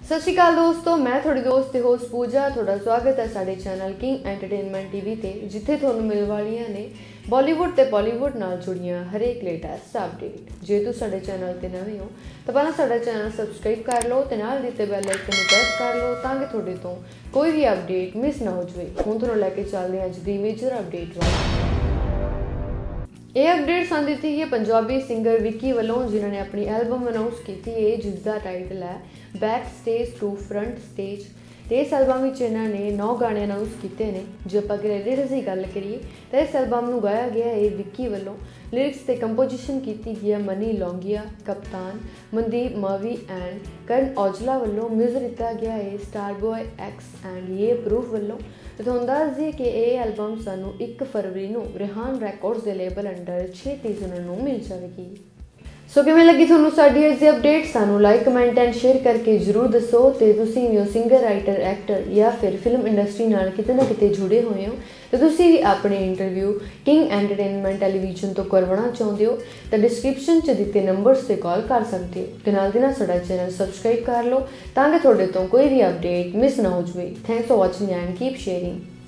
सत श्री अकाल दोस्तों, मैं थोड़ी दोस्त ते होस्ट पूजा। थोड़ा स्वागत है साडे चैनल किंग एंटरटेनमेंट टीवी ते, जिथे तुहानूं मिल वालियां ने बॉलीवुड ते बॉलीवुड नाल जुड़ियां हरेक लेटेस्ट अपडेट। जे तुसीं साडे चैनल ते नवे हो तो पहला साडा चैनल सबसक्राइब कर लो ते नाल दित्ते बैल आइकन नूं प्रेस कर लो ताकि तुहाडे तो कोई भी अपडेट मिस ना हो जाए। हुण तुहानूं लैके चलदे हां अज दी मेजर अपडेट वाल। ये अपडेट सन दी है पंजाबी सिंगर विक्की वालों, जिन्होंने अपनी एल्बम अनाउंस की है जिसका टाइटल है back stage to front stage. तो इस एल्बम में इन्होंने 9 गाने अनाउंस किए हैं। जो आप लिरिक्स की गल करिए तो इस एल्बम में गाया गया है विक्की वालों। लिरिक्स ते कंपोजिशन की गई है मनी लौंगिया, कप्तान, मनदीप मवी एंड करण औजला वालों। म्यूजिक दिता गया है Star Boy X and Yeah Proof वालों। तो तुहानूं दस दईए कि यह एल्बम सानूं 1 फरवरी नूं रेहान रैकॉर्ड्स के लेबल अंडर 6 सुनने नूं मिल जाएगी। सो किवें लगी तुहानूं साडी अज दी अपडेट? सानूं लाइक कमेंट एंड शेयर करके जरूर दसो। तो तुसीं भी सिंगर राइटर एक्टर या फिर फिल्म इंडस्ट्री नाल किते ना किते जुड़े हुए हो तो तुसीं भी अपने इंटरव्यू किंग एंटरटेनमेंट टैलीविजन तो करवाना चाहते हो तो डिस्क्रिप्शन च दिते नंबर्स से कॉल कर सकते हो। तो नाल दी नाल साडा चैनल सबसक्राइब कर लो ताकि तुहाडे तो कोई भी अपडेट मिस ना हो जाए। Thanks for watching and keep sharing.